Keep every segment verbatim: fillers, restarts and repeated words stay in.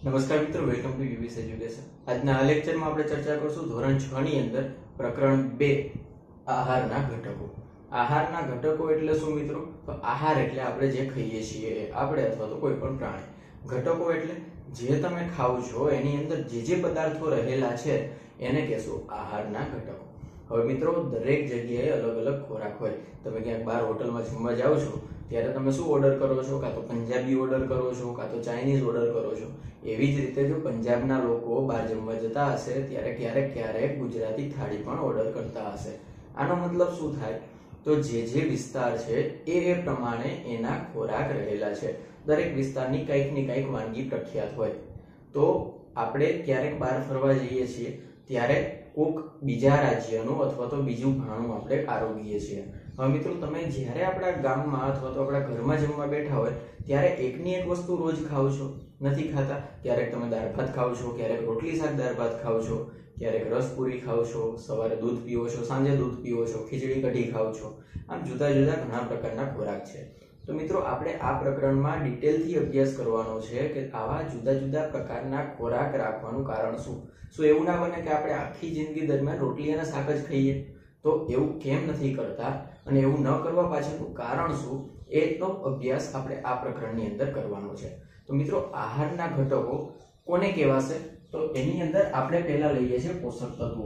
નમસ્કાર મિત્રો, welcome to યુવીસ education. આજના આ લેક્ચરમાં આપણે ચર્ચા કરશું ધોરણ છ ની અંદર પ્રકરણ બે આહારના ઘટકો। આહારના ઘટકો એટલે શું મિત્રો? તો આહાર એટલે આપણે જે ખાઈએ છીએ આપણે અથવા તો કોઈ પણ પ્રાણી। ઘટકો એટલે જે તમે ખાવ છો એની અંદર જે જે પદાર્થો રહેલા છે એને કહેશું આહારના ઘટકો। હવે મિત્રો, દરેક જગ્યાએ અલગ અલગ ખોરાક હોય। તમે ક્યાંક બહાર હોટલમાં જમવા જાઓ છો ત્યારે તમે શું ઓર્ડર કરો છો? કાં તો પંજાબી ઓર્ડર કરો છો, કાં તો ચાઇનીઝ ઓર્ડર કરો છો। એવી જ રીતે જો પંજાબના લોકો બહાર જમવા જતા હશે ત્યારે ક્યારેક ક્યારેક ગુજરાતી થાળી પણ ઓર્ડર કરતા હશે। આનો મતલબ શું થાય? તો જે જે વિસ્તાર છે એ એ પ્રમાણે એના ખોરાક રહેલા છે। દરેક વિસ્તારની કંઈક ને કંઈક વાનગી પ્રખ્યાત હોય। તો આપણે ક્યારેક બહાર ફરવા જઈએ છીએ ત્યારે કોક બીજા રાજ્યનું અથવા તો બીજું ભાણું આપણે આરોગીએ છીએ। હવે મિત્રો, તમે જ્યારે આપણા ગામમાં અથવા તો આપણા ઘરમાં જમવા બેઠા હોય ત્યારે એકની એક વસ્તુ રોજ ખાવ છો? નથી ખાતા। ક્યારેક તમે દાળ ભાત ખાવ છો, ક્યારેક રોટલી શાક દાળ ભાત ખાવ છો, ક્યારેક રસપુરી ખાવ છો, સવારે દૂધ પીવો છો, સાંજે દૂધ પીવો છો, ખીચડી કઢી ખાવ છો। આમ જુદા જુદા ઘણા પ્રકારના ખોરાક છે। તો મિત્રો, આપણે આ પ્રકરણમાં ડિટેલથી અભ્યાસ કરવાનો છે કે આવા જુદા જુદા પ્રકારના ખોરાક રાખવાનું કારણ શું? શું એવું ના બને કે આપણે આખી જિંદગી દરમિયાન રોટલી અને શાક જ ખાઈએ? તો એવું કેમ નથી કરતા અને એવું ન કરવા પાછળનું કારણ શું, એનો અભ્યાસ આપણે આ પ્રકરણની અંદર કરવાનો છે। તો મિત્રો, આહારના ઘટકો કોને કહેવાશે? તો એની અંદર આપણે પહેલા લઈએ છીએ પોષક તત્વો।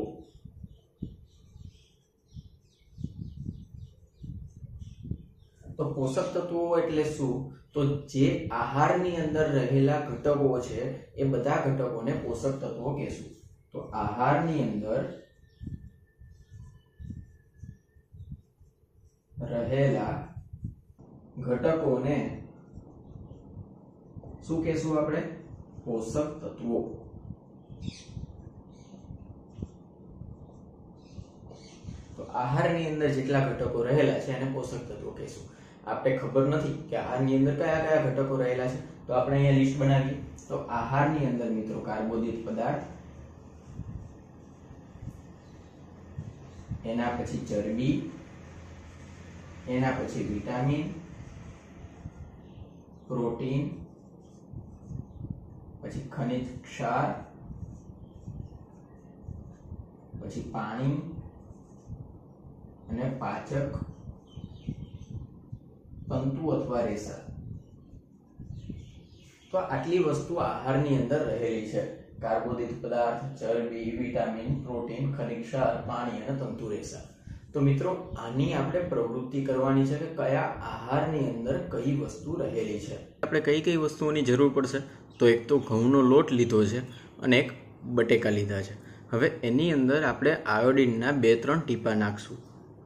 તો પોષક તત્વો એટલે શું? તો જે આહારની અંદર રહેલા ઘટકો છે એ બધા ઘટકોને પોષક તત્વો કહેશું। તો આહારની અંદર રહેલા ઘટકોને શું કહેશું આપણે? પોષક તત્વો। તો આહારની અંદર જેટલા ઘટકો રહેલા છે એને પોષક તત્વો કહેશું। આપણે ખબર નથી કે આહારની અંદર કયા કયા ઘટકો રહેલા છે, તો આપણે અહીંયા લિસ્ટ બનાવીએ। તો આહારની અંદર મિત્રો કાર્બોદિત પદાર્થ, એના પછી ચરબી, એના પછી વિટામિન, પ્રોટીન, પછી ખનિજ ક્ષાર, પછી પાણી અને પાચક તંતુ અથવા રેસા। તો આટલી વસ્તુ આહારની અંદર રહેલી છે। કાર્બોદિત પદાર્થ, ચરબી, વિટામિન, પ્રોટીન, ખનિજ ક્ષાર, પાણી અને તંતુ રેસા। તો મિત્રો, આની આપણે પ્રવૃત્તિ કરવાની છે કે કયા આહારની અંદર કઈ વસ્તુ રહેલી છે। આપણે કઈ કઈ વસ્તુઓની જરૂર પડશે? તો એક તો ઘઉંનો લોટ લીધો છે અને એક બટેકા લીધા છે। હવે એની અંદર આપણે આયોડિનના બે ત્રણ ટીપા નાખશું।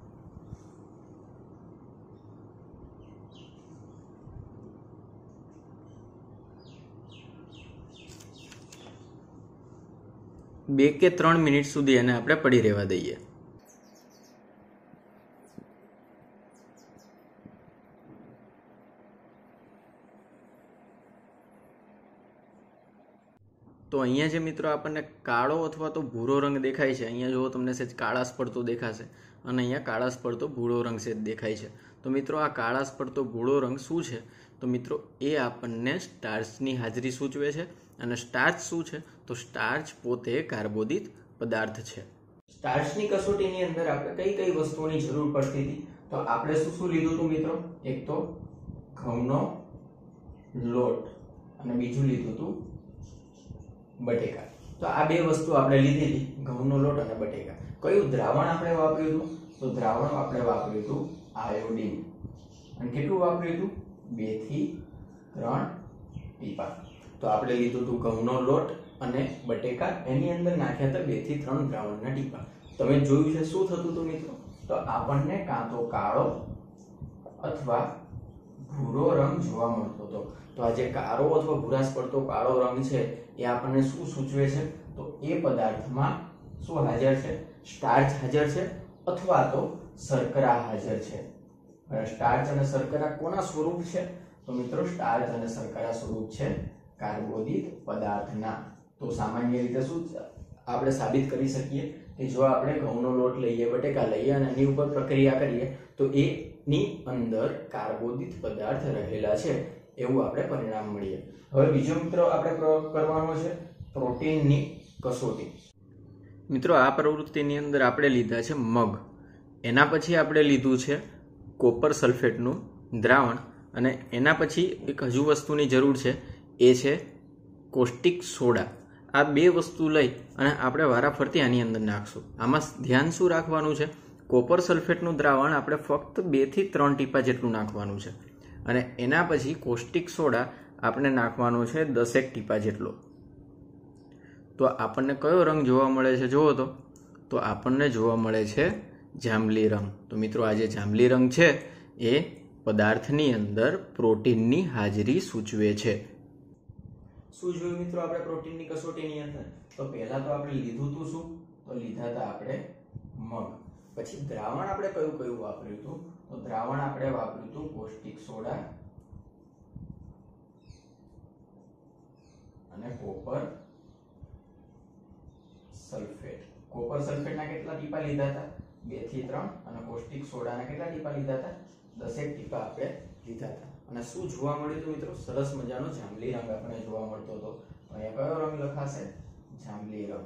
બે કે ત્રણ મિનિટ સુધી એને આપણે પડી રહેવા દઈએ। તો અહીંયા જે મિત્રો આપણને કાળો અથવા તો ભૂરો રંગ દેખાય છે, અહીંયા જો તમને સેજ કાળાશ પડતો દેખાશે અને અહીંયા કાળાશ પડતો ભૂરો રંગ સેજ દેખાય છે। તો મિત્રો, આ કાળાશ પડતો ભૂરો રંગ શું છે? તો મિત્રો, એ આપણને સ્ટાર્ચની હાજરી સૂચવે છે। અને સ્ટાર્ચ શું છે? તો સ્ટાર્ચ પોતે કાર્બોદિત પદાર્થ છે। સ્ટાર્ચની કસોટીની અંદર આપણે કઈ કઈ વસ્તુઓની જરૂર પડતી હતી? તો આપણે શું શું લીધું હતું મિત્રો? એક તો ઘઉંનો લોટ અને બીજું લીધું હતું બટેકા। તો આ બે વસ્તુ આપણે લીધેલી, ઘઉંનો લોટ અને બટેકા। કયું દ્રાવણ આપણે વાપર્યું હતું? તો દ્રાવણ આપણે વાપર્યું હતું આયોડિન। અને કેટલું વાપર્યું હતું? બે થી ત્રણ ટીપા। તો આપણે લીધું હતું ઘઉંનો લોટ અને બટેકા, એની અંદર નાખ્યા હતા બે થી ત્રણ દ્રાવણના ટીપા। તમે જોયું છે શું થતું હતું મિત્રો? તો આપણને કાં તો કાળો અથવા ભૂરો રંગ જોવા મળતો હતો। તો આ જે કાળો અથવા ભૂરાશ પડતો કાળો રંગ છે એ આપણને શું સૂચવે છે? તો એ પદાર્થમાં શું હાજર છે? સ્ટાર્ચ હાજર છે અથવા તો શર્કરા હાજર છે। સ્ટાર્ચ અને શર્કરા કોના સ્વરૂપ છે? તો મિત્રો, સ્ટાર્ચ અને શર્કરા સ્વરૂપ છે કાર્બોદિત પદાર્થના। તો સામાન્ય રીતે શું આપણે સાબિત કરી શકીએ કે જો આપણે ઘઉંનો લોટ લઈએ, બટેકા લઈએ અને એની ઉપર પ્રક્રિયા કરીએ તો એની અંદર કાર્બોદિત પદાર્થ રહેલા છે એવું આપણે પરિણામ મળીએ. હવે બીજો મિત્રો આપણે કરવાનો છે પ્રોટીનની કસોટી. મિત્રો આ પ્રવૃત્તિની અંદર આપણે લીધા છે મગ, એના પછી આપણે લીધું છે કોપર સલ્ફેટનું દ્રાવણ, અને એના પછી એક હજુ વસ્તુની જરૂર છે, એ છે કોસ્ટિક સોડા. આ બે વસ્તુ લઈ અને આપણે વારાફરતી આની અંદર નાખશું. આમાં ધ્યાન શું રાખવાનું છે, કોપર સલ્ફેટનું દ્રાવણ આપણે ફક્ત બે થી ત્રણ ટીપા જેટલું નાખવાનું છે, અને એના પછી કોસ્ટિક સોડા આપણે નાખવાનો છે દસેક ટીપા જેટલો. તો આપણને કયો રંગ જોવા મળે છે જુઓ તો તો આપણને જોવા મળે છે જાંબલી રંગ. તો મિત્રો આ જે જાંબલી રંગ છે એ પદાર્થની અંદર પ્રોટીનની હાજરી સૂચવે છે. શું જોયું મિત્રો આપણે પ્રોટીનની કસોટીની અંદર? તો પહેલા તો આપણે લીધું હતું શું? તો લીધા હતા આપણે મગ. પછી દ્રાવણ આપણે કયું કયું વાપર્યું હતું? તો દ્રાવણ આપણે વાપર્યું હતું કોસ્ટિક સોડા અને કોપર સલ્ફેટ. કોપર સલ્ફેટના કેટલા ટીપા લીધા હતા? બે થી ત્રણ. અને કોસ્ટિક સોડાના કેટલા ટીપા લીધા હતા? દસેક ટીપા આપણે લીધા હતા. અને શું જોવા મળ્યું હતું મિત્રો? સરસ મજાનો જાંબલી રંગ આપણે જોવા મળતો હતો. અહીંયા કયો રંગ લખાશે? જાંબલી રંગ.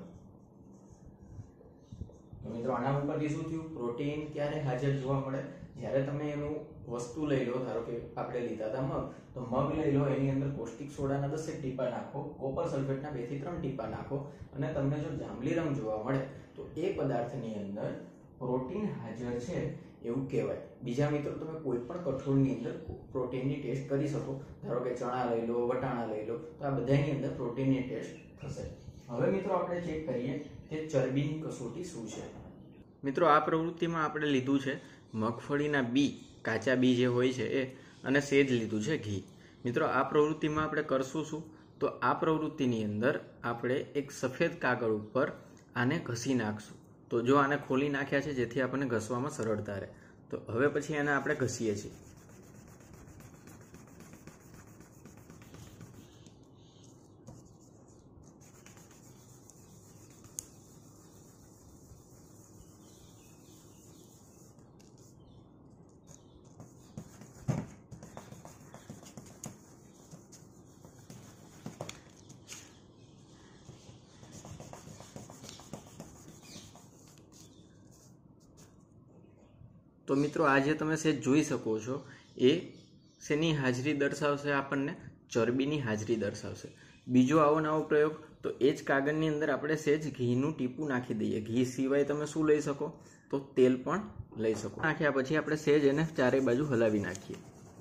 તો મિત્રો આના ઉપરથી શું થયું? પ્રોટીન ક્યારે હાજર જોવા મળે? જ્યારે તમે એનું વસ્તુ લઈ લો, ધારો કે આપણે લીધા હતા મગ, તો મગ લઈ લો, એની અંદર કોસ્ટિક સોડાના દસેક ટીપા નાખો, કોપર સલ્ફેટના બે થી ત્રણ ટીપા નાખો, અને તમને જો જાંબલી રંગ જોવા મળે તો એ પદાર્થની અંદર પ્રોટીન હાજર છે એવું કહેવાય. બીજા મિત્રો તમે કોઈ પણ કઠોળની અંદર પ્રોટીનની ટેસ્ટ કરી શકો. ધારો કે ચણા લઈ લો, વટાણા લઈ લો, તો આ બધાની અંદર પ્રોટીનની ટેસ્ટ થશે. હવે મિત્રો આપણે ચેક કરીએ કે ચરબીની કસોટી શું છે. મિત્રો આ પ્રવૃત્તિમાં આપણે લીધું છે મગફળીના બી, કાચા બી જે હોય છે એ, અને સેજ લીધું છે ઘી. મિત્રો આ પ્રવૃત્તિમાં આપણે કરશું શું? તો આ પ્રવૃત્તિની અંદર આપણે એક સફેદ કાગળ ઉપર આને ઘસી નાખશું. તો જો આને ખોલી નાખ્યા છે જેથી આપણને ઘસવામાં સરળતા રહે. તો હવે પછી એને આપણે ઘસીએ છીએ. તો મિત્રો આ જે તમે સેજ જોઈ શકો છો એ શેની હાજરી દર્શાવશે? આપણને ચરબીની હાજરી દર્શાવશે. બીજો આવો નવો પ્રયોગ, તો એ જ કાગળની અંદર આપણે સેજ ઘીનું ટીપું નાખી દઈએ. ઘી સિવાય તમે શું લઈ શકો? તો તેલ પણ લઈ શકો. નાખ્યા પછી આપણે સેજ એને ચારે બાજુ હલાવી નાખીએ.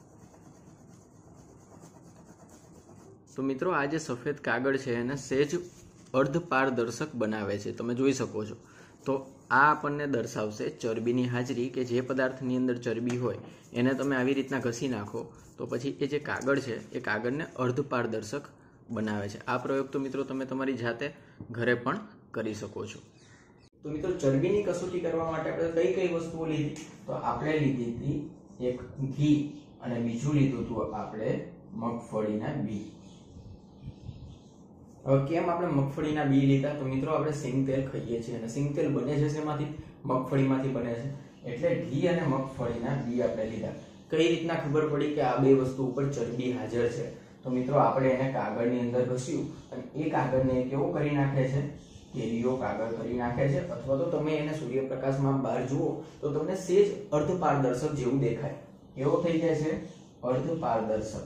તો મિત્રો આ જે સફેદ કાગળ છે એને સેજ અર્ધ પારદર્શક બનાવે છે, તમે જોઈ શકો છો. તો આ આપણને દર્શાવશે ચરબીની હાજરી, કે જે પદાર્થની અંદર ચરબી હોય એને તમે આવી રીતના ઘસી નાખો તો પછી એ જે કાગળ છે એ કાગળને અર્ધ પારદર્શક બનાવે છે. આ પ્રયોગ તો મિત્રો તમે તમારી જાતે ઘરે પણ કરી શકો છો. તો મિત્રો ચરબીની કસોટી કરવા માટે આપણે કઈ કઈ વસ્તુઓ લીધી? તો આપણે લીધી હતી એક ઘી, અને બીજું લીધું હતું આપણે મગફળીના બી. હવે કેમ આપણે મગફળીના બી લીધા? તો મિત્રો આપણે સિંગ તેલ ખાઈએ છીએ, અને સિંગ તેલ બને છે શેમાંથી? મગફળીમાંથી બને છે. એટલે ઘી અને મગફળીના બી આપણે લીધા. કઈ રીતના ખબર પડી કે આ બે વસ્તુ ઉપર ચરબી હાજર છે? તો મિત્રો આપણે એને કાગળની અંદર ઘસ્યું, અને એ કાગળને કેવો કરી નાખે છે? કેરીઓ કાગળ કરી નાખે છે. અથવા તો તમે એને સૂર્યપ્રકાશમાં બહાર જુઓ તો તમને સેજ અર્ધ પારદર્શક જેવું દેખાય. કેવો થઈ જાય છે? અર્ધ પારદર્શક.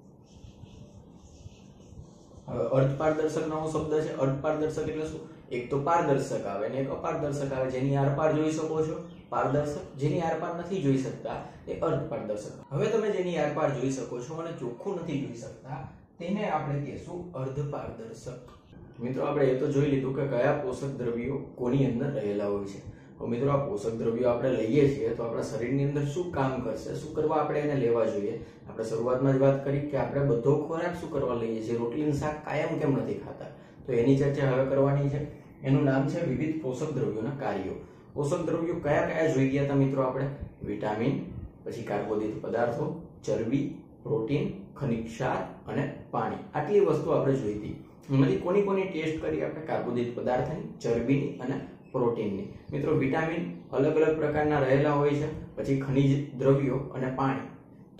હવે અર્ધ પારદર્શક નો શબ્દ છે. અર્ધ પારદર્શક એટલે શું? એક તો પારદર્શક આવે અને એક અપારદર્શક આવે. જેની આરપાર જોઈ શકો છો પારદર્શક, જેની આરપાર નથી જોઈ શકતા એ અર્ધ પારદર્શક. હવે તમે જેની આરપાર જોઈ શકો છો અને ચોખ્ખું નથી જોઈ શકતા તેને આપણે કહેશું અર્ધ પારદર્શક. મિત્રો આપણે એ તો જોઈ લીધું કે કયા પોષક દ્રવ્યો કોની અંદર રહેલા હોય છે. તો મિત્રો આ પોષક દ્રવ્યો આપણે લઈએ છીએ તો આપણા શરીરની અંદર શું કામ કરશે, શું કરવા આપણે એને લેવા જોઈએ? આપણે શરૂઆતમાં જ વાત કરી કે આપણે બધો ખોરાક શું કરવા લઈએ છીએ? રોટલી શાક કાયમ કેમ નથી ખાતા? તો એની ચર્ચા હવે કરવાની છે. એનું નામ છે વિવિધ પોષક દ્રવ્યોના કાર્યો. પોષક દ્રવ્યો કયા કયા જોઈ ગયા હતા મિત્રો આપણે? વિટામિન, પછી કાર્બોદિત પદાર્થો, ચરબી, પ્રોટીન, ખનિજ ક્ષાર અને પાણી. આટલી વસ્તુ આપણે જોઈ હતી. એમાંથી કોની કોની ટેસ્ટ કરી આપણે? કાર્બોદિત પદાર્થની, ચરબીની અને પ્રોટીનની. મિત્રો વિટામિન અલગ અલગ પ્રકારના રહેલા હોય છે, પછી ખનિજ દ્રવ્યો અને પાણી. તો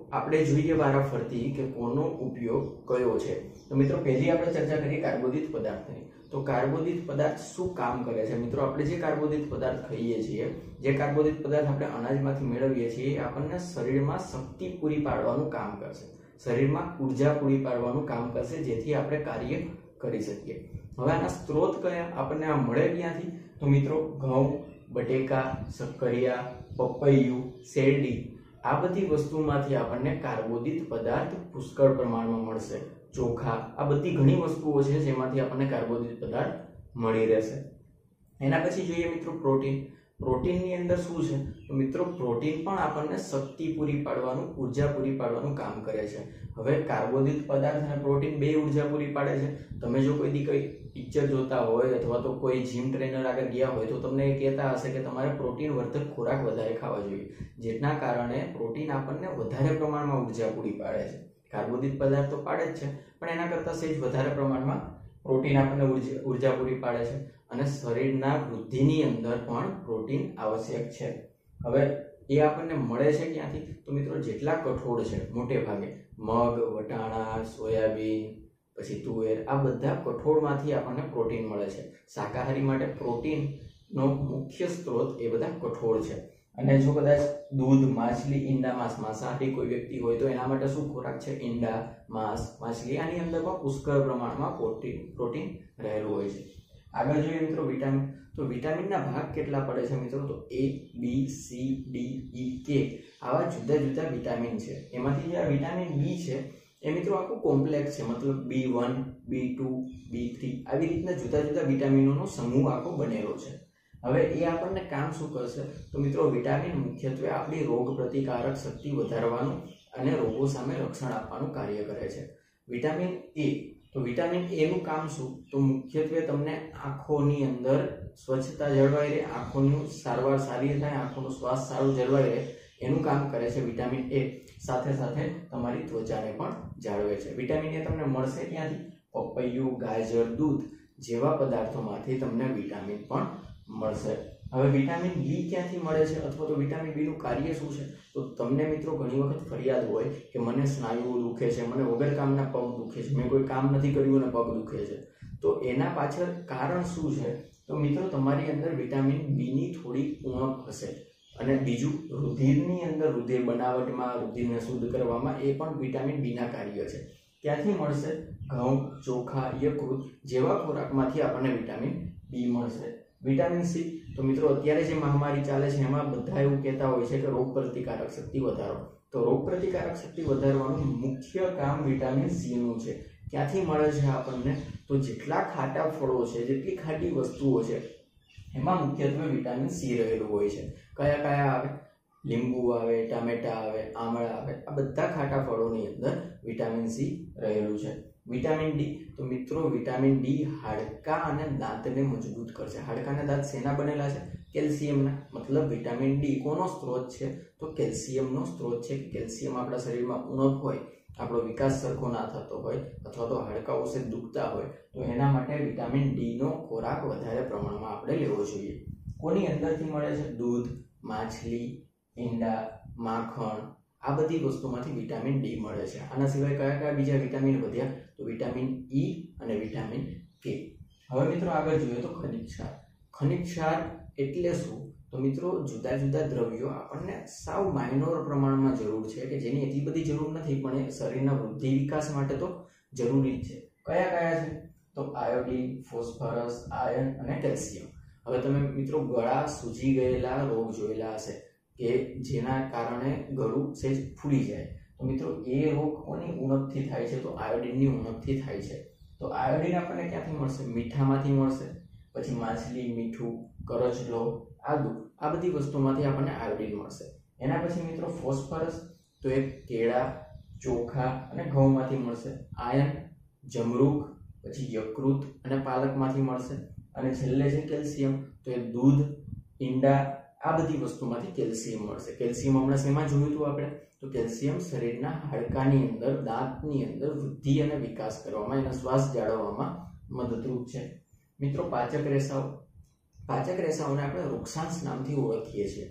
આપણે જોઈએ વારાફરતી કે કોનો ઉપયોગ કયો છે। તો મિત્રો પહેલી આપણે ચર્ચા કરીએ કાર્બોદિત પદાર્થની। તો કાર્બોદિત પદાર્થ શું કામ કરે છે મિત્રો? આપણે જે કાર્બોદિત પદાર્થ ખાઈએ છીએ, જે કાર્બોદિત પદાર્થ આપણે અનાજમાંથી મેળવીએ છીએ, એ આપણને શરીરમાં શક્તિ પૂરી પાડવાનું કામ કરશે, શરીરમાં ઉર્જા પૂરી પાડવાનું કામ કરશે, જેથી આપણે કાર્ય કરી શકીએ। હવે આના સ્ત્રોત કયા આપણને આ મળે ક્યાંથી? તો મિત્રો ઘઉં, બટેકા, શક્કરિયા, પપૈયું, શેરડી, આ બધી વસ્તુમાંથી આપણને કાર્બોદિત પદાર્થ પુષ્કળ પ્રમાણમાં મળશે। ચોખા, આ બધી ઘણી વસ્તુઓ છે જેમાંથી આપણને કાર્બોદિત પદાર્થ મળી રહેશે। એના પછી જોઈએ મિત્રો પ્રોટીન। પ્રોટીનની અંદર શું છે? તો મિત્રો પ્રોટીન પણ આપણને શક્તિ પૂરી પાડવાનું, ઉર્જા પૂરી પાડવાનું કામ કરે છે। હવે કાર્બોદિત પદાર્થ અને પ્રોટીન બે ઉર્જા પૂરી પાડે છે। તમે જો કોઈ દી કોઈ પિક્ચર જોતા હોય અથવા તો કોઈ જીમ ટ્રેનર આગળ ગયા હોય તો તમને એ કહેતા હશે કે તમારે પ્રોટીન વર્ધક ખોરાક વધારે ખાવા જોઈએ, જેના કારણે પ્રોટીન આપણને વધારે પ્રમાણમાં ઉર્જા પૂરી પાડે છે। કાર્બોદિત પદાર્થ તો પાડે જ છે, પણ એના કરતાં સહેજ વધારે પ્રમાણમાં પ્રોટીન આપણને ઉર્જા પૂરી પાડે છે, અને શરીરના વૃદ્ધિની અંદર પણ પ્રોટીન આવશ્યક છે। હવે એ આપણને મળે છે ક્યાંથી? તો મિત્રો જેટલા કઠોળ છે, મોટે ભાગે મગ, વટાણા, સોયાબીન, પછી તુવેર, આ બધા કઠોળમાંથી આપણને પ્રોટીન મળે છે। શાકાહારી માટે પ્રોટીનનો મુખ્ય સ્ત્રોત એ બધા કઠોળ છે। અને જો કદાચ દૂધ, માછલી, ઈંડા, માંસ, માંસાહારી કોઈ વ્યક્તિ હોય તો એના માટે શું ખોરાક છે? ઈંડા, માંસ, માછલી, આની અંદર પણ પુષ્કળ પ્રમાણમાં પ્રોટીન પ્રોટીન રહેલું હોય છે। આગળ જોઈએ મિત્રો વિટામિન। તો વિટામિનના ભાગ કેટલા પડે છે મિત્રો? તો એ, બી, સી, ડી, ઈ, કે આવા જુદા જુદા વિટામિન છે। એમાંથી જે આ વિટામિન બી છે એ મિત્રો આખું કોમ્પ્લેક્સ છે, મતલબ B one, B two, B three, આવી રીતના જુદા જુદા વિટામિનોનો સમૂહ આખો બનેલો છે। હવે એ આપણને કામ શું કરશે? તો મિત્રો વિટામિન મુખ્યત્વે આપણી રોગ પ્રતિકારક શક્તિ વધારવાનું અને રોગો સામે રક્ષણ આપવાનું કાર્ય કરે છે। વિટામિન એ, તો વિટામિન એ નું કામ શું? તો મુખ્યત્વે તમને આંખોની અંદર સ્વચ્છતા જળવાઈ રહે, આંખોનું સારવાર સારી થાય, આંખોનું સ્વાસ્થ્ય સારું જળવાઈ રહે, એનું કામ કરે છે વિટામિન એ। સાથે સાથે તમારી ત્વચાને પણ જાળવે છે। વિટામિન એ તમને મળશે ક્યાંથી? પપૈયું, ગાજર, દૂધ જેવા પદાર્થોમાંથી તમને વિટામિન પણ મળશે। હવે વિટામિન બી ક્યાંથી મળે છે, અથવા તો વિટામિન બી નું કાર્ય શું છે? તો તમને મિત્રો ઘણી વખત ફરિયાદ હોય કે મને સ્નાયુઓ દુખે છે, મને વગર કામના પગ દુખે છે, મેં કોઈ કામ નથી કર્યું અને પગ દુખે છે। તો એના પાછળ કારણ શું છે? તો મિત્રો તમારી અંદર વિટામિન બી ની થોડી ઉણપ હશે। અને બીજું, રુધિરની અંદર રુધિર બનાવટમાં, રુધિરને શુદ્ધ કરવામાં એ પણ વિટામિન બી ના કાર્ય છે। ક્યાંથી મળશે? ઘઉં, ચોખા, યકૃત જેવા ખોરાકમાંથી આપણને વિટામિન બી મળશે। વિટામિન સી, તો મિત્રો અત્યારે જે મહામારી ચાલે છે એમાં બધા એવું કહેતા હોય છે કે રોગ પ્રતિકારક શક્તિ વધારો। તો રોગ પ્રતિકારક શક્તિ વધારવાનું મુખ્ય કામ વિટામિન સી નું છે। ક્યાંથી મળે છે આપણને? તો જેટલા ખાટા ફળો છે, જેટલી ખાટી વસ્તુઓ છે, એમાં મુખ્યત્વે વિટામિન સી રહેલું હોય છે। કયા કયા આવે? લીંબુ આવે, ટામેટા આવે, આમળા આવે, આ બધા ખાટા ફળોની અંદર વિટામિન સી રહેલું છે। વિટામિન ડી, તો મિત્રો વિટામિન ડી હાડકા અને દાંતને મજબૂત કરશે। હાડકા અને દાંત શેના બનેલા છે? કેલ્શિયમના। મતલબ વિટામિન ડી કોનો સ્ત્રોત છે? તો કેલ્શિયમનો સ્ત્રોત છે। કેલ્શિયમ આપણા શરીરમાં ઉણપ હોય, આપણો વિકાસ સરખો ના થતો હોય, અથવા તો હાડકાઓ સે દુખતા હોય, તો એના માટે વિટામિન ડી નો ખોરાક વધારે પ્રમાણમાં આપણે લેવો જોઈએ। કોની અંદરથી મળે છે? દૂધ, માછલી, ઈંડા, માખણ, આ બધી વસ્તુમાંથી વિટામિન ડી મળે છે। આના સિવાય કયા કયા બીજા વિટામિન વધ્યા? તો વિટામિન ઈ અને વિટામિન કે। હવે મિત્રો આગળ જોઈએ તો ખનિજ ક્ષાર। ખનિજ ક્ષાર એટલે શું? તો મિત્રો જુદા જુદા દ્રવ્યો આપણને સાવ માઇનોર પ્રમાણમાં જરૂર છે, કે જેની એટલી બધી જરૂર નથી, પણ એ શરીરના વૃદ્ધિ વિકાસ માટે તો જરૂરી જ છે। કયા કયા છે? તો આયોડીન, ફોસ્ફરસ, આયર્ન અને કેલ્શિયમ। હવે તમે મિત્રો ગળા સૂજી ગયેલા રોગ જોયેલા હશે કે જેના કારણે ગળું સહેજ ફૂલી જાય, તો મિત્રો એ રોગ કોની ઉણપથી થાય છે? તો આયોડીનની ઉણપથી થાય છે। તો આયોડીન આપણને ક્યાંથી મળશે? મીઠામાંથી મળશે, પછી માછલી, મીઠું, કરચલો, આદુ, આ બધી વસ્તુમાંથી આપણને આયોડીન મળશે। એના પછી મિત્રો ફોસ્ફરસ, તો એ કેળા, ચોખા અને ઘઉંમાંથી મળશે। આયર્ન જમરૂખ, પછી યકૃત અને પાલકમાંથી મળશે। અને છેલ્લે છે કેલ્શિયમ, તો એ દૂધ, ઈંડા, આ બધી વસ્તુમાંથી કેલ્શિયમ મળશે। કેલ્શિયમ હમણાં શેમાં જોયું હતું આપણે? તો કેલ્શિયમ શરીરના હાડકાની અંદર, દાંતની અંદર વૃદ્ધિ અને વિકાસ કરવામાં, એનો શ્વાસ જાળવવામાં મદદરૂપ છે। મિત્રો પાચક રેસાઓ, પાચક રેસાઓને આપણે વૃક્ષાંશ નામથી ઓળખીએ છીએ।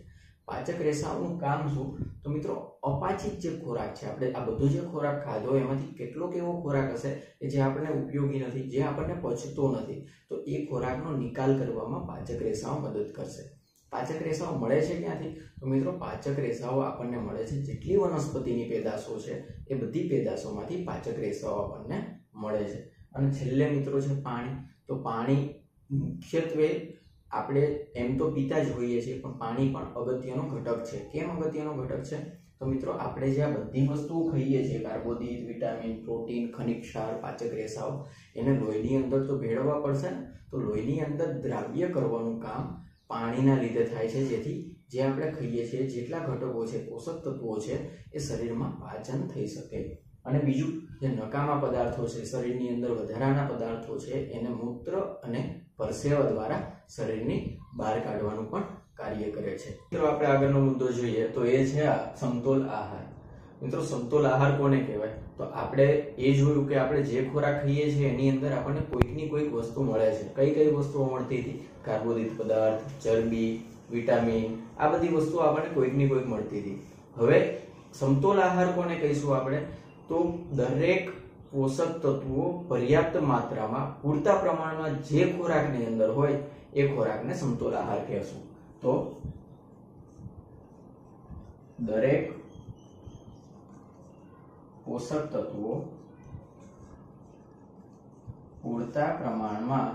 પાચક રેસાઓનું કામ શું? તો મિત્રો અપાચિત જે ખોરાક છે, આપણે આ બધો જે ખોરાક ખાધો એમાંથી કેટલોક એવો ખોરાક હશે કે જે આપણને ઉપયોગી નથી, જે આપણને પચતો નથી, તો એ ખોરાકનો નિકાલ કરવામાં પાચક રેસાઓ મદદ કરશે. પાચક રેસાઓ મળે છે ક્યાંથી? તો મિત્રો પાચક રેસાઓ આપણને મળે છે જેટલી વનસ્પતિની પેદાશો છે એ બધી પેદાશોમાંથી પાચક રેસાઓ આપણને મળે છે. અને છેલ્લે મિત્રો છે પાણી. તો પાણી મુખ્યત્વે આપણે એમ તો પીતા જ હોઈએ છીએ, પણ પાણી પણ અગત્યનો ઘટક છે. કેમ અગત્યનો ઘટક છે? તો મિત્રો આપણે જે આ બધી વસ્તુઓ ખાઈએ છીએ, કાર્બોદિત, વિટામિન, પ્રોટીન, ખનિજ ક્ષાર, પાચક રેસાઓ, એને લોહીની અંદર તો ભેળવવા પડશે ને. તો લોહીની અંદર દ્રાવ્ય કરવાનું કામ પાણીના લીધે થાય છે, જેથી જે આપણે ખાઈએ છીએ જેટલા ઘટકો છે, પોષક તત્વો છે, એ શરીરમાં પાચન થઈ શકે. અને બીજું, જે નકામા પદાર્થો છે, શરીરની અંદર વધારાના પદાર્થો છે, એને મૂત્ર અને પરસેવા દ્વારા શરીરની બહાર કાઢવાનું પણ કાર્ય કરે છે. મિત્રો આપણે આગળનો મુદ્દો જોઈએ તો એ છે આ સમતોલ આહાર. મિત્રો સમતોલ આહાર કોને કહેવાય? તો આપણે એ જોયું કે આપણે જે ખોરાક ખાઈએ છીએ એની અંદર આપણને કોઈકની કોઈક વસ્તુ મળે છે. કઈ કઈ વસ્તુઓ મળતી હતી? કાર્બોદિત પદાર્થ, ચરબી, વિટામિન, આ બધી વસ્તુઓ આપણને કોઈકની કોઈક મળતી હતી. હવે સમતોલ આહાર કોને કહીશું આપણે? તો દરેક પોષક તત્વો પર્યાપ્ત માત્રામાં પૂરતા પ્રમાણમાં જે ખોરાકની અંદર હોય એ ખોરાકને સમતોલ આહાર કહેશું. તો દરેક પોષક તત્વો પૂરતા પ્રમાણમાં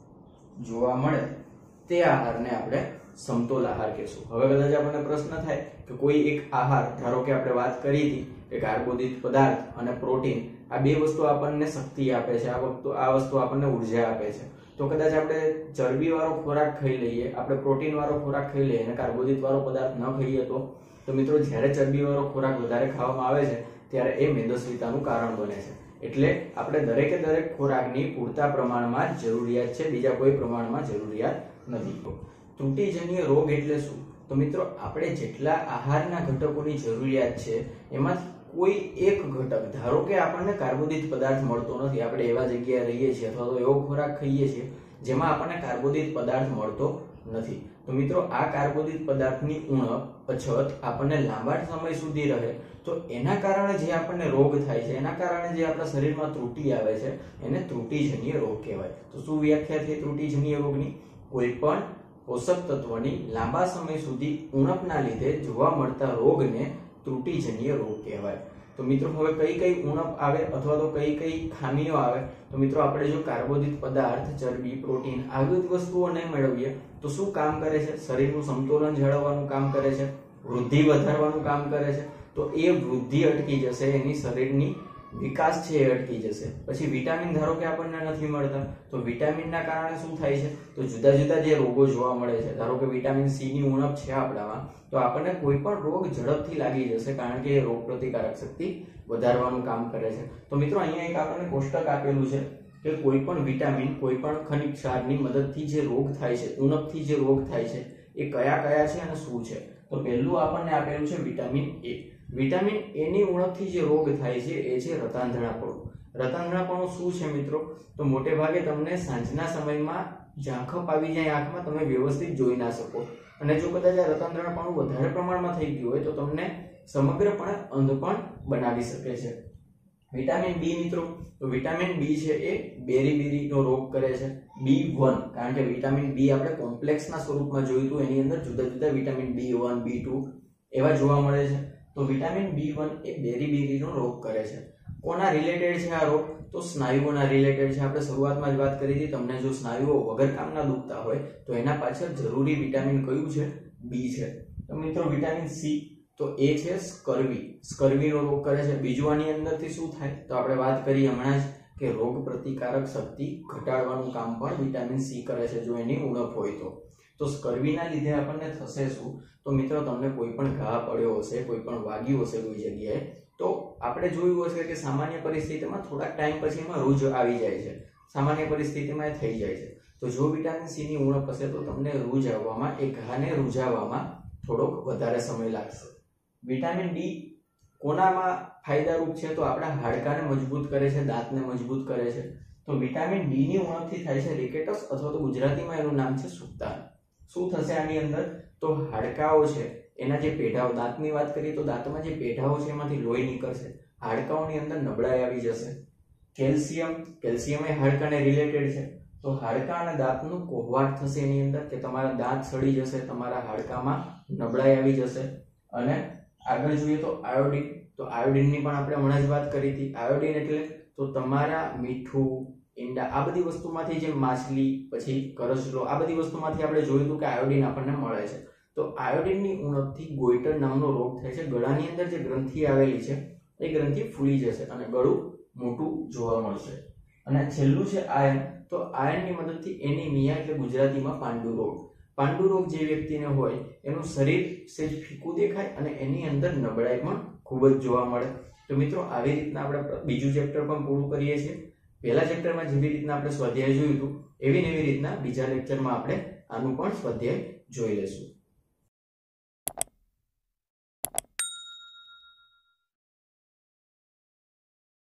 જોવા મળે તે આહારને આપણે સમતોલ આહાર કહેશું. હવે કદાચ આપણને પ્રશ્ન થાય કે કોઈ એક આહાર, ધારો કે આપણે વાત કરી હતી કે કાર્બોદિત પદાર્થ અને પ્રોટીન, આ બે વસ્તુ આપણને શક્તિ આપે છે, આ વસ્તુ આ વસ્તુ આપણને ઉર્જા આપે છે. તો કદાચ આપણે ચરબી વાળો ખોરાક ખાઈ લઈએ, આપણે પ્રોટીન વાળો ખોરાક ખાઈ લઈએ અને કાર્બોદિત વાળો પદાર્થ ન ખાઈએ તો તો મિત્રો જ્યારે ચરબી વાળો ખોરાક વધારે ખાવામાં આવે છે ત્યારે એ મેદસ્વીતાનું કારણ બને છે. એટલે આપણે દરેકે દરેક ખોરાકની પૂરતા પ્રમાણમાં જરૂરિયાત છે, બીજા કોઈ પ્રમાણમાં જરૂરિયાત નથી. ત્રુટિજન્ય રોગ એટલે શું? તો મિત્રો આપણે જેટલા આહારના ઘટકોની જરૂરિયાત છે એમાંથી કોઈ એક ઘટક, ધારો કે આપણને કાર્બોદિત પદાર્થ મળતો નથી, આપણે એવા જગ્યાએ રહીએ છીએ અથવા તો એવો ખોરાક ખાઈએ છીએ જેમાં આપણને કાર્બોદિત પદાર્થ મળતો નથી, તો મિત્રો આ કાર્બોદિત પદાર્થની ઉણપ, અછત આપણને લાંબા સમય સુધી રહે તો એના કારણે જે આપણને રોગ થાય છે, એના કારણે જે આપણા શરીરમાં ત્રુટિ આવે છે એને ત્રુટિજન્ય રોગ કહેવાય. તો શું વ્યાખ્યા થઈ ત્રુટિજન્ય રોગની? કોઈ પણ પોષક તત્વની લાંબા સમય સુધી ઉણપના લીધે જોવા મળતા રોગને ત્રુટિજન્ય રોગ કહેવાય. તો મિત્રો હવે કઈ કઈ ઉણપ આવે અથવા તો કઈ કઈ ખામીઓ આવે? તો મિત્રો આપણે જો કાર્બોદિત પદાર્થ, ચરબી, પ્રોટીન આ બધી વસ્તુઓ નહીં મેળવીએ તો શું કામ કરે છે? શરીરનું સંતુલન જાળવવાનું કામ કરે છે, વૃદ્ધિ વધારવાનું કામ કરે છે. તો એ વૃદ્ધિ અટકી જશે, એની શરીરની વિકાસ છે એ અટકી જશે. પછી વિટામિન ધારો કે આપણને નથી મળતા, તો વિટામિનના કારણે શું થાય છે? તો જુદા જુદા જે રોગો જોવા મળે છે, ધારો કે વિટામિન સી ની ઉણપ છે આપણામાં, તો આપણને કોઈ પણ રોગ ઝડપથી લાગી જશે, કારણ કે એ રોગ પ્રતિકારક શક્તિ વધારવાનું કામ કરે છે. તો મિત્રો અહીંયા એક આપણને કોષ્ટક આપેલું છે કે કોઈ પણ વિટામિન, કોઈ પણ ખનિજ ક્ષારની મદદથી જે રોગ થાય છે, ઉણપથી જે રોગ થાય છે એ કયા કયા છે અને શું છે? તો પહેલું આપણને આપેલું છે વિટામિન એ. વિટામિન એ ની ઉણપથી જે રોગ થાય છે એ છે રતાંધણાપણું. રતાંધણાપણું શું છે મિત્રો? તો મોટે ભાગે તમને સાંજના સમયમાં ઝાંખપ આવી જાય આંખમાં, તમે વ્યવસ્થિત જોઈ ના શકો, અને જો કદાચ આ રતાંધણાપણું વધારે પ્રમાણમાં થઈ ગયું હોય તો તમને સમગ્રપણે અંધપણ બનાવી શકે છે. વિટામિન બી મિત્રો, તો વિટામિન બી છે એ બેરીબેરીનો રોગ કરે છે. બી વન, કારણ કે વિટામિન બી આપણે કોમ્પ્લેક્સના સ્વરૂપમાં જોયું હતું, એની અંદર જુદા જુદા vitamin B one, B two એવા જોવા મળે છે. તો વિટામિન બી વન એ બેરીબેરીનો રોગ કરે છે. કોના રિલેટેડ છે આ રોગ? તો સ્નાયુઓના રિલેટેડ છે. આપણે શરૂઆતમાં જ વાત કરી હતી, તમને જો સ્નાયુઓ વગર કામના દુખતા હોય તો એના પાછળ જરૂરી વિટામિન કયું છે? બી છે. તો મિત્રો વિટામિન સી, તો એ છે સ્કર્વી, સ્કર્વીનો રોગ કરે છે. બીજું આની અંદરથી શું થાય? તો આપણે વાત કરી હમણાં જ કે રોગ પ્રતિકારક શક્તિ ઘટાડવાનું કામ પણ વિટામિન સી કરે છે જો એની ઉણપ હોય તો. તો સ્કર્વીના લીધે આપણને થશે શું? તો મિત્રો તમને કોઈ પણ ઘા પડ્યો હશે, કોઈ પણ વાગ્યું હશે કોઈ જગ્યાએ, તો આપણે જોયું હશે કે સામાન્ય પરિસ્થિતિમાં થોડાક ટાઈમ પછી એમાં રૂજ આવી જાય છે, સામાન્ય પરિસ્થિતિમાં એ થઈ જાય છે. તો જો વિટામિન સી ની ઉણપ હશે તો તમને રૂજ આવવામાં, એ ઘાને રૂજાવવામાં થોડોક વધારે સમય લાગશે. વિટામિન ડી કોનામાં ફાયદારૂપ છે? તો આપણા હાડકાને મજબૂત કરે છે, દાંતને મજબૂત કરે છે. તો વિટામિન ડી ની ઉણપથી થાય છે રિકેટસ, અથવા તો ગુજરાતીમાં એનું નામ છે સુક્તાન. શું થશે આની અંદર? તો હાડકાઓ છે એના જે પેઢાઓ, દાંતની વાત કરીએ તો દાંતમાં જે પેઢાઓ છે એમાંથી લોહી નીકળશે, હાડકાઓની અંદર નબળાઈ આવી જશે. કેલ્શિયમ, કેલ્શિયમ એ હાડકાને રિલેટેડ છે, તો હાડકા અને દાંતનું કોહવાટ થશે એની અંદર, કે તમારા દાંત સડી જશે, તમારા હાડકામાં નબળાઈ આવી જશે. અને આગળ જોઈએ તો આયોડિન, તો આયોડિનની પણ આપણે હમણાં જ વાત કરી હતી. આયોડિન એટલે તો તમારા મીઠું, ઈંડા, આ બધી વસ્તુમાંથી, જે માછલી, પછી કરચલો, આ બધી વસ્તુમાંથી આપણે જોયું હતું કે આયોડિન આપણને મળે છે. તો આયોડિનની ઉણપથી ગોઈટર નામનો રોગ થાય છે. ગળાની અંદર જે ગ્રંથિ આવેલી છે એ ગ્રંથિ ફૂલી જશે અને ગળું મોટું જોવા મળશે. અને છેલ્લું છે આયન, તો આયનની મદદથી એનિમિયા એટલે ગુજરાતીમાં પાંડુ રોગ. પાંડુ રોગ જે વ્યક્તિને હોય એનું શરીર સેજ ફીકું દેખાય અને એની અંદર નબળાઈ પણ ખૂબ જ જોવા મળે. તો મિત્રો આવી રીતના આપણે બીજું ચેપ્ટર પણ પૂરું કરીએ છીએ. પહેલા ચેપ્ટરમાં જેવી રીતના આપણે સ્વાધ્યાય જોયું હતું એવી ને એવી રીતના બીજા લેક્ચરમાં આપણે આનું પણ સ્વાધ્યાય જોઈ લઈશું.